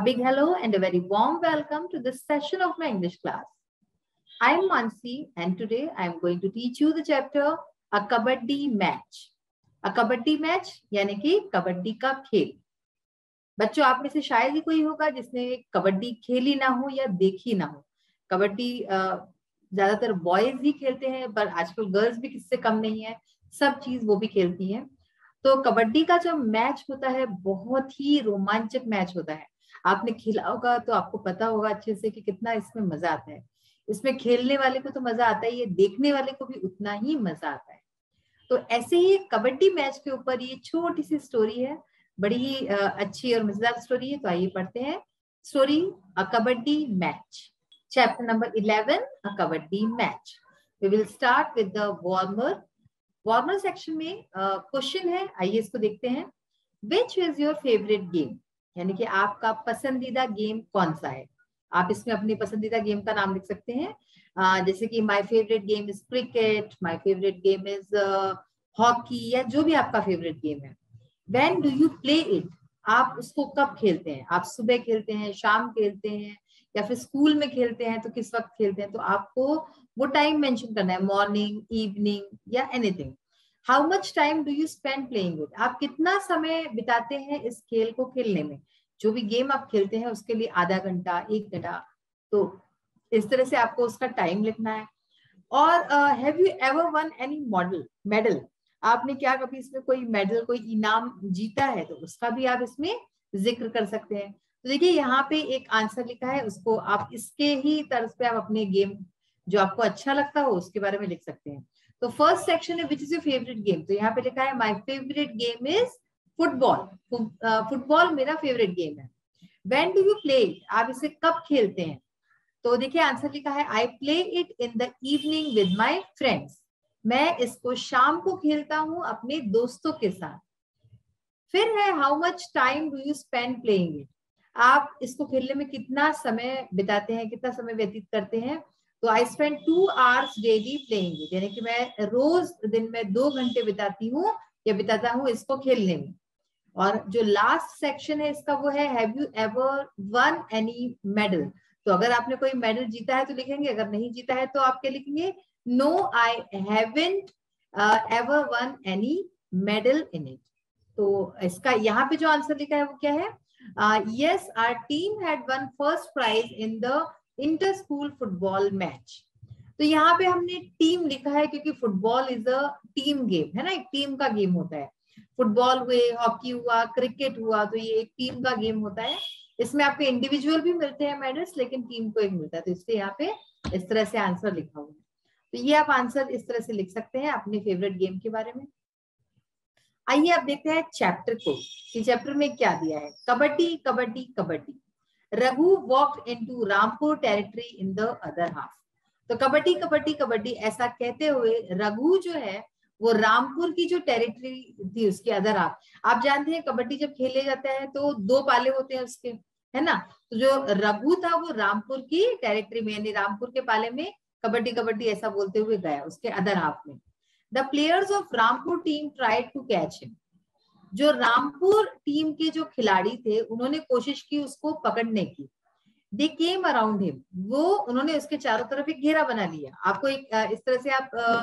big hello and a very warm welcome to this session of my English class. I am Mansi and today I am going to teach you the chapter A Kabaddi Match. A Kabaddi Match यानी कि कबड्डी का खेल। बच्चों, आप में से शायद ही कोई होगा जिसने कबड्डी खेली ना हो या देखी ना हो। कबड्डी ज्यादातर बॉयज ही खेलते हैं, पर आजकल गर्ल्स भी किससे कम नहीं है, सब चीज वो भी खेलती हैं। तो कबड्डी का जो मैच होता है बहुत ही रोमांचक मैच होता है। आपने खेला होगा तो आपको पता होगा अच्छे से कि कितना इसमें मजा आता है। इसमें खेलने वाले को तो मजा आता ही है, देखने वाले को भी उतना ही मजा आता है। तो ऐसे ही कबड्डी मैच के ऊपर ये छोटी सी स्टोरी है, बड़ी ही अच्छी और मजेदार स्टोरी है। तो आइए पढ़ते हैं story a kabaddi match, chapter number 11 a kabaddi match. We will start with the warmer section में क्वेश्चन है, आइए इसको देखते हैं। Which is your favourite game, यानी कि आपका पसंदीदा गेम कौन सा है। आप इसमें अपनी पसंदीदा गेम का नाम लिख सकते हैं, जैसे कि my favourite game is cricket, my favourite game is hockey, या जो भी आपका फेवरेट गेम है। When do you play it, आप उसको कब खेलते हैं। आप सुबह खेलते हैं, शाम खेलते हैं, या फिर स्कूल में खेलते हैं तो किस वक्त खेलते हैं। तो आपको वो टाइम मेंशन करना है, मॉर्निंग, इवनिंग या anything. How much time do you spend playing it, आप कितना समय बिताते हैं इस खेल को खेलने में। जो भी गेम आप खेलते हैं उसके लिए आधा घंटा, 1 घंटा, तो इस तरह से आपको उसका टाइम लिखना है। और have you ever won any medal, आपने क्या कभी इसमें कोई मेडल, कोई इनाम जीता है, तो उसका भी आप इसमें जिक्र कर सकते हैं। तो देखिए यहाँ पे एक आंसर लिखा है, उसको आप इसके ही तर्ज पे आप अपने गेम जो आपको अच्छा लगता हो उसके बारे में लिख सकते हैं। तो फर्स्ट सेक्शन है which is your favourite game, तो यहाँ पे लिखा है my favourite game is football. Football मेरा फेवरेट गेम है। When do you play it, आप इसे कब खेलते हैं। तो देखिए आंसर लिखा है I play it in the evening with my friends, मैं इसको शाम को खेलता हूं अपने दोस्तों के साथ। फिर है how much time do you spend playing it, आप इसको खेलने में कितना समय बिताते हैं, कितना समय व्यतीत करते हैं। तो I spend 2 hours daily playing it, यानी कि मैं रोज दिन में 2 घंटे बिताती हूँ या बिताता हूँ इसको खेलने में। और जो लास्ट सेक्शन है इसका वो है have you ever won any medal, तो अगर आपने कोई मेडल जीता है तो लिखेंगे, अगर नहीं जीता है तो आप क्या लिखेंगे, no I haven't ever won any medal in it. तो इसका यहाँ पे जो आंसर लिखा है वो क्या है, yes our team had won first prize in the inter school football match. तो यहाँ पे हमने टीम लिखा है क्योंकि football is a team game है ना, एक टीम का गेम होता है। फुटबॉल हुए, हॉकी हुआ, क्रिकेट हुआ, तो ये एक टीम का गेम होता है। इसमें आपको इंडिविजुअल भी मिलते हैं मेडल्स, लेकिन टीम को एक मिलता है, तो इसलिए यहाँ पे इस तरह से आंसर लिखा हुआ है। तो ये आप आंसर इस तरह से लिख सकते हैं अपने फेवरेट गेम के बारे में। आइए अब देखते हैं चैप्टर को, कि चैप्टर में क्या दिया है। Kabaddi kabaddi kabaddi, Raghu walked into Rampur territory in the other half. तो कबड्डी कबड्डी कबड्डी ऐसा कहते हुए रघु जो है वो रामपुर की जो टेरिटरी थी उसके अदर हाफ। आप जानते हैं कबड्डी जब खेले जाता है तो 2 पाले होते हैं उसके, है ना। तो जो रघु था वो रामपुर की टेरिटरी में, यानी रामपुर के पाले में कबड्डी कबड्डी ऐसा बोलते हुए गया उसके अदर हाफ में। The players of Rampur team tried to catch him, जो रामपुर टीम के जो खिलाड़ी थे उन्होंने कोशिश की उसको पकड़ने की। दे केम अराउंड हिम, वो उन्होंने उसके चारों तरफ एक घेरा बना लिया। आपको एक इस तरह से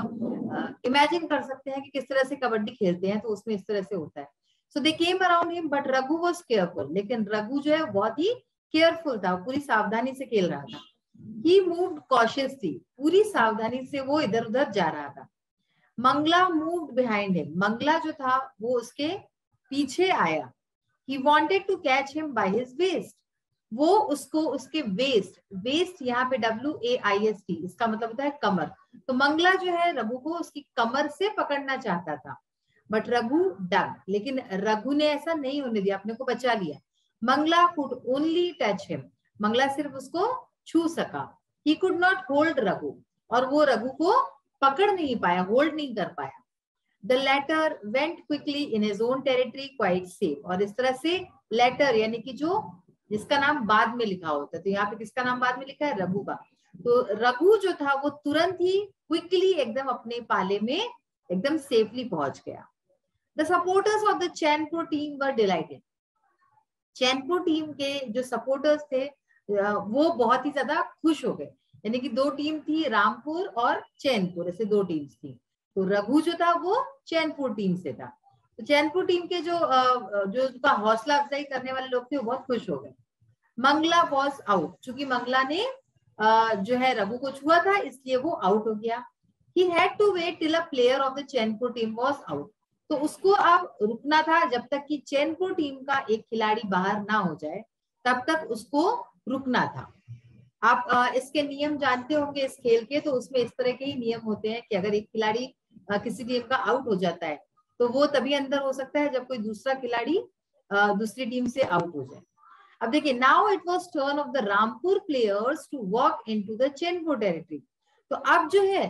आप इमेजिन कर सकते हैं कि किस तरह से कबड्डी खेलते हैं, तो उसमें इस तरह से होता है। So they came around him but Raghu was careful, लेकिन रघु जो है बहुत ही केयरफुल था, पूरी सावधानी से खेल रहा था। ही मूव्ड कॉशियसली, पूरी सावधानी से वो इधर उधर जा रहा था। Mangala moved behind him, Mangala जो था वो उसके पीछे आया। He wanted to catch him by his waist, वो उसको उसके वेस्ट, वेस्ट यहाँ पे WAIST, इसका मतलब होता है कमर। तो मंगला जो है रघु को उसकी कमर से पकड़ना चाहता था, बट रघु डग, लेकिन रघु ने ऐसा नहीं होने दिया, अपने को बचा लिया। Mangala could only touch him, Mangala सिर्फ उसको छू सका। He could not hold Raghu, और वो रघु को पकड़ नहीं पाया, होल्ड नहीं कर पाया। The latter went quickly in his own territory quite safe, और इस तरह से लेटर यानी कि जो जिसका नाम बाद में लिखा होता है, तो यहाँ पे किसका नाम बाद में लिखा है, रघु का। तो रघु जो था वो तुरंत ही क्विकली एकदम अपने पाले में एकदम सेफली पहुंच गया। The supporters of the Chenpur team were delighted, Chainpur team के जो सपोर्टर्स थे वो बहुत ही ज्यादा खुश हो गए। यानी कि दो टीम थी, रामपुर और चैनपुर, ऐसे दो टीम्स थी। तो रघु जो था वो चैनपुर टीम से था। तो चैनपुर टीम के जो उसका हौसला अफजाई करने वाले लोग थे वो बहुत खुश हो गए। मंगला वॉज आउट, चूंकि मंगला ने जो है रघु को छुआ था इसलिए वो आउट हो गया। He had to wait till a player of the Chainpur team was out. तो उसको अब रुकना था जब तक कि चैनपुर टीम का एक खिलाड़ी बाहर ना हो जाए, तब तक उसको रुकना था। आप इसके नियम जानते होंगे इस खेल के, तो उसमें इस तरह के ही नियम होते हैं कि अगर एक खिलाड़ी किसी टीम का आउट हो जाता है तो वो तभी अंदर हो सकता है जब कोई दूसरा खिलाड़ी दूसरी टीम से आउट हो जाए। अब देखिए, now it was turn of the Rampur players to walk into the Chainpur territory. तो अब जो है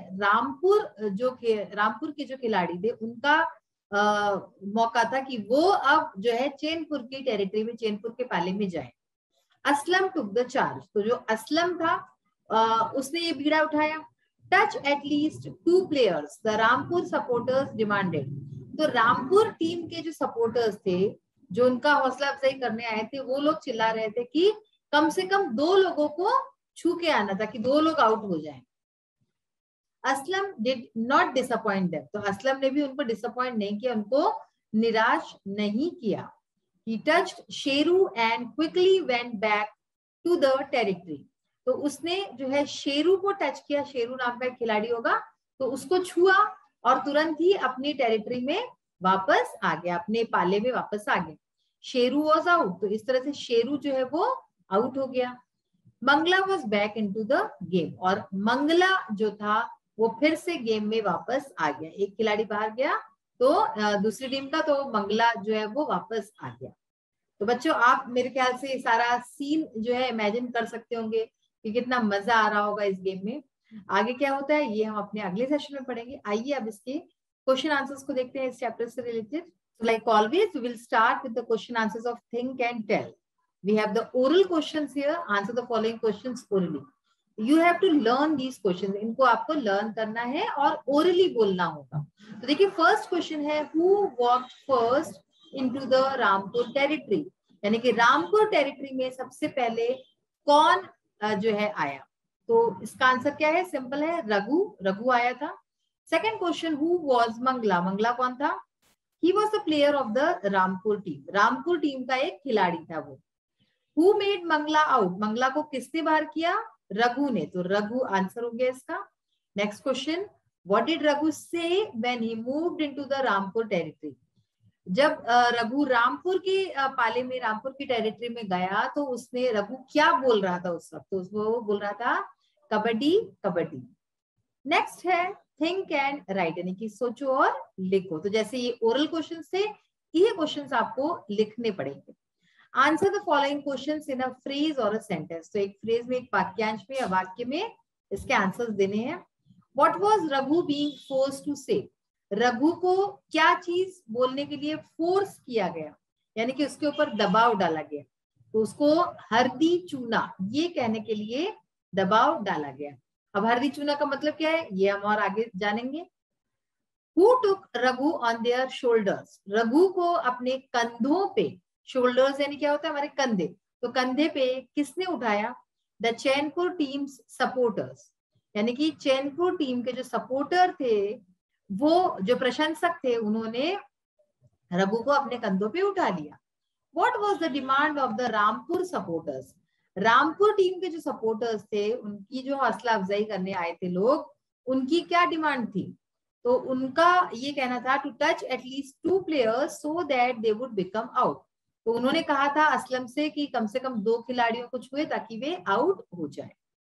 रामपुर के जो खिलाड़ी थे उनका मौका था कि वो अब जो है चैनपुर की टेरिटरी में, चैनपुर के पाले में जाए। असलम टुक द चार्ज, तो जो असलम था उसने ये बीड़ा उठाया। Touch at least 2 players the Rampur supporters demanded. तो रामपुर टीम के जो सपोर्टर्स थे, जो उनका हौसला अफजाई करने आए थे, वो लोग चिल्ला रहे थे कि कम से कम 2 लोगों को छू के आना था, कि 2 लोग आउट हो जाएं। Aslam did not disappoint them, तो असलम ने भी उनको डिसअपॉइंट नहीं किया, उनको निराश नहीं किया। He touched Sheru and quickly went back to the territory. तो उसने जो है शेरू को टच किया, शेरू नाम का एक खिलाड़ी होगा, तो उसको छुआ और तुरंत ही अपनी टेरिटरी में वापस आ गया, अपने पाले में वापस आ गया। शेरू वॉज आउट, तो इस तरह से शेरू जो है वो आउट हो गया। Mangala was back into the game, और मंगला जो था वो फिर से गेम में वापस आ गया। एक खिलाड़ी बाहर गया तो दूसरी टीम का, तो मंगला जो है वो वापस आ गया। तो बच्चों, आप मेरे ख्याल से सारा सीन जो है इमेजिन कर सकते होंगे कि कितना मजा आ रहा होगा इस गेम में। आगे क्या होता है ये हम अपने अगले सेशन में पढ़ेंगे। आइए अब इसके क्वेश्चन आंसर्स को देखते हैं इस चैप्टर से related. Like always we will start with the question answers of think and tell. We have the oral questions here, answer the following questions orally. You have to learn these questions, इनको आपको learn करना है और orally बोलना होगा। तो देखिए, first question है, who walked first into the Rampur territory, यानी कि रामपुर टेरिटरी में सबसे पहले कौन जो है आया। तो इसका आंसर क्या है, सिंपल है, रघु आया था। Second question, who was Mangala, Mangala कौन था, he was the player of the Rampur team, Rampur team का एक खिलाड़ी था वो। Who made Mangala out, Mangala को किसने बाहर किया, रघु ने, तो रघु आंसर हो गया इसका। Next question, what did Raghu say when he moved into the Rampur territory, जब रघु रामपुर के पाले में, रामपुर की टेरिटरी में गया, तो उसने, रघु क्या बोल रहा था उस वक्त, तो उसको बोल रहा था कबड्डी कबड्डी। नेक्स्ट है थिंक एंड राइट, यानी कि सोचो और लिखो। तो जैसे ये ओरल क्वेश्चन थे, ये क्वेश्चंस आपको लिखने पड़ेंगे। Answer the following questions in a phrase और अ सेंटेंस, तो एक फ्रेज में, एक वाक्यांश में या वाक्य में इसके आंसर्स देने हैं। What was Raghu being forced to say, Raghu को क्या चीज बोलने के लिए फोर्स किया गया, यानी कि उसके ऊपर दबाव डाला गया, तो उसको हरदी चूना ये कहने के लिए दबाव डाला गया। अब हरदी चूना का मतलब क्या है ये हम और आगे जानेंगे। Who took Raghu on their shoulders, Raghu को अपने कंधों पे, शोल्डर्स यानी क्या होता है हमारे कंधे, तो कंधे पे किसने उठाया, द चैनपुर टीम्स सपोर्टर्स, यानी कि चैनपुर टीम के जो सपोर्टर थे, वो जो प्रशंसक थे, उन्होंने रघु को अपने कंधों पे उठा लिया। What was the demand of the Rampur supporters, Rampur team के जो सपोर्टर्स थे, उनकी जो हौसला अफजाई करने आए थे लोग, उनकी क्या डिमांड थी, तो उनका ये कहना था to touch at least 2 players so that they would become out, तो उन्होंने कहा था असलम से कि कम 2 खिलाड़ियों को छुए ताकि वे आउट हो जाए।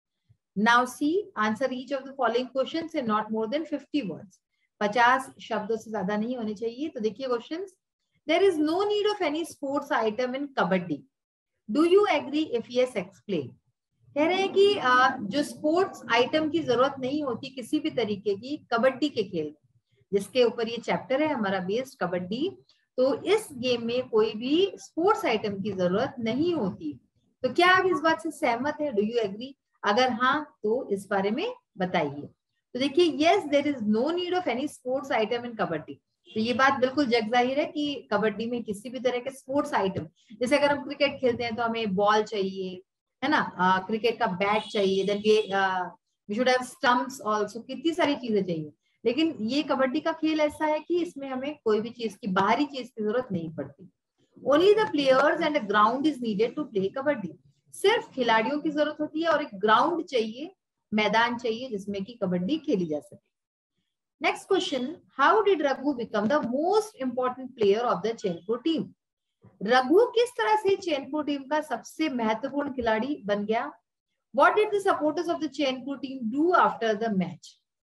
Now see, answer each of the following questions in not more than 50 words, 50 शब्दों से ज्यादा नहीं होने चाहिए। तो देखिए questions, there is no need of any sports item in kabaddi, do you agree, if yes explain। कह रहे हैं कि जो स्पोर्ट्स आइटम की जरूरत नहीं होती किसी भी तरीके की कबड्डी के खेल में, जिसके ऊपर ये चैप्टर है हमारा बेस्ड कबड्डी, तो इस गेम में कोई भी स्पोर्ट्स आइटम की जरूरत नहीं होती। तो क्या आप इस बात से सहमत है, डू यू एग्री, अगर हाँ तो इस बारे में बताइए। तो देखिए, yes there is no need of any sports item in kabaddi, तो ये बात बिल्कुल जग जाहिर है कि कबड्डी में किसी भी तरह के स्पोर्ट्स आइटम, जैसे अगर हम क्रिकेट खेलते हैं तो हमें बॉल चाहिए, है ना, क्रिकेट का बैट चाहिए, then we should have stumps also, कितनी सारी चीजें चाहिए। लेकिन ये कबड्डी का खेल ऐसा है कि इसमें हमें कोई भी चीज की, बाहरी चीज की जरूरत नहीं पड़ती। Only the players and a ground is needed to play kabaddi. सिर्फ खिलाड़ियों की जरूरत होती है और एक ग्राउंड चाहिए, मैदान चाहिए जिसमें कि कबड्डी खेली जा सके। Next question, how did Raghu become the most important player of the Chenpur team? Raghu किस तरह से चैनपुर टीम का सबसे महत्वपूर्ण खिलाड़ी बन गया? What did the supporters of the Chainpur team do after the match?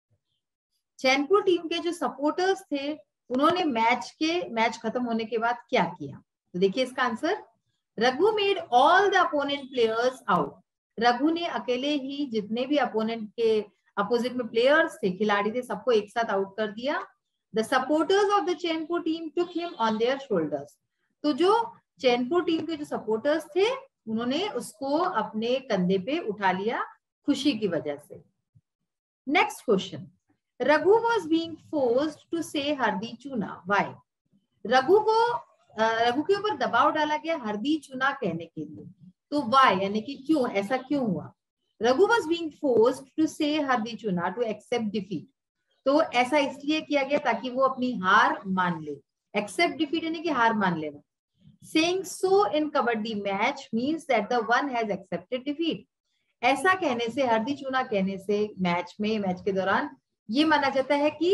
Chainpur team के जो सपोर्टर्स थे उन्होंने मैच खत्म होने के बाद क्या किया? तो देखिए इसका answer, Raghu made all the opponent players out. Raghu ने अकेले ही जितने भी अपोनेंट के अपोजिट में प्लेयर्स थे, खिलाड़ी थे, सबको एक साथ आउट कर दिया। The supporters of the Chainpur team took him on their shoulders. तो जो चैनपुर टीम के जो सपोर्टर्स थे उन्होंने उसको अपने कंधे पे उठा लिया खुशी की वजह से। Next question, Raghu was being forced to say हरदी चूना, व्हाई? रघु के ऊपर दबाव डाला गया हरदी चूना कहने के लिए, तो व्हाई यानी कि क्यों, ऐसा क्यों हुआ? Raghu was being forced to say हरदी चूना टू एक्सेप्ट डिफीट। तो ऐसा इसलिए किया गया ताकि वो अपनी हार मान ले। एक्सेप्ट डिफीट यानी कि हार मान लेना। Saying so in kabaddi match means that the one has accepted defeat. ऐसा कहने से, हरदी चूना कहने से मैच के दौरान ये माना जाता है कि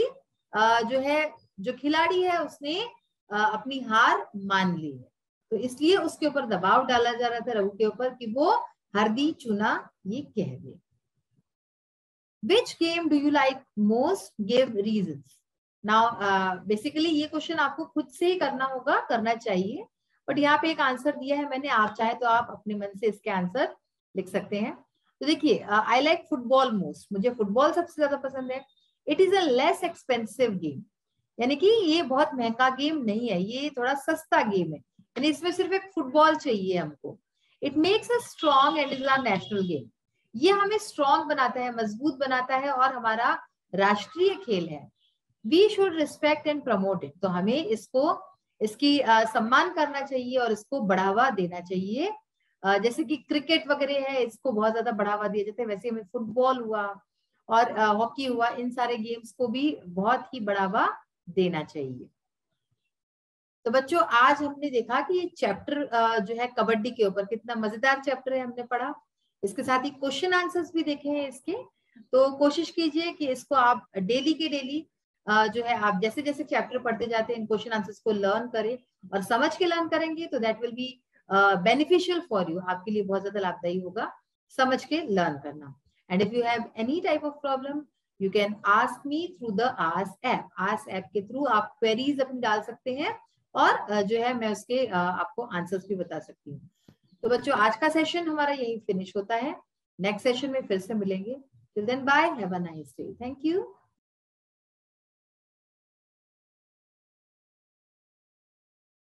जो खिलाड़ी है उसने अपनी हार मान ली है। तो इसलिए उसके ऊपर दबाव डाला जा रहा था रघु के ऊपर कि वो हरदी चूना ये कह दे। Which game do you like most? Give reasons. Now basically ये क्वेश्चन आपको खुद से ही करना होगा, करना चाहिए, बट यहाँ पे एक आंसर दिया है मैंने, आप चाहे तो आप अपने मन से इसके आंसर लिख सकते हैं। तो देखिए, आई लाइक फुटबॉल मोस्ट, मुझे फुटबॉल सबसे ज्यादा पसंद है। It is a less expensive game, यानी कि ये बहुत महंगा गेम नहीं है, ये थोड़ा सस्ता गेम है, यानी इसमें सिर्फ एक फुटबॉल चाहिए हमको। It makes us strong and is our national game. ये हमें स्ट्रॉन्ग बनाता है, मजबूत बनाता है और हमारा राष्ट्रीय खेल है। We should respect and promote it. तो हमें इसकी सम्मान करना चाहिए और इसको बढ़ावा देना चाहिए। जैसे कि क्रिकेट वगैरह है, इसको बहुत ज्यादा बढ़ावा दिया जाता है, वैसे हमें फुटबॉल हुआ और हॉकी हुआ, इन सारे गेम्स को भी बहुत ही बढ़ावा देना चाहिए। तो बच्चों, आज हमने देखा कि ये चैप्टर जो है कबड्डी के ऊपर, कितना मजेदार चैप्टर है, हमने पढ़ा। इसके साथ ही क्वेश्चन आंसर्स भी देखे हैं इसके। तो कोशिश कीजिए कि इसको आप डेली के डेली जो है, आप जैसे जैसे चैप्टर पढ़ते जाते हैं इन क्वेश्चन आंसर्स को लर्न करें, और समझ के लर्न करेंगे तो that will be beneficial for you, आपके लिए बहुत ज्यादा लाभदायी होगा समझ के लर्न करना। And if you have any type of problem you can ask me through the ask app. Ask app के थ्रू आप क्वेरीज अपनी डाल सकते हैं और जो है मैं उसके आपको आंसर्स भी बता सकती हूँ। तो बच्चों, आज का सेशन हमारा यही फिनिश होता है। नेक्स्ट सेशन में फिर से मिलेंगे। Till then bye, have a nice day, thank you.